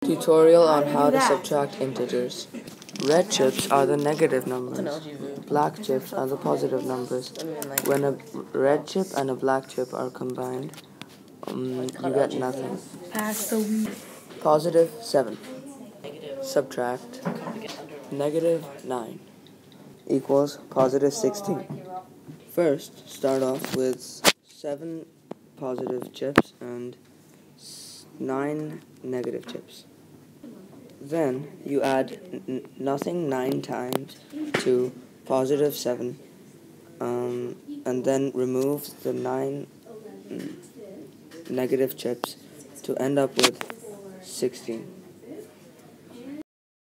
Tutorial on how to subtract integers. Red chips are the negative numbers. Black chips are the positive numbers. When a red chip and a black chip are combined, you get nothing. Positive 7. Subtract negative 9 equals positive 16. First, start off with 7 positive chips and 9 negative chips. Then you add nothing 9 times to positive 7, and then remove the 9 negative chips to end up with 16.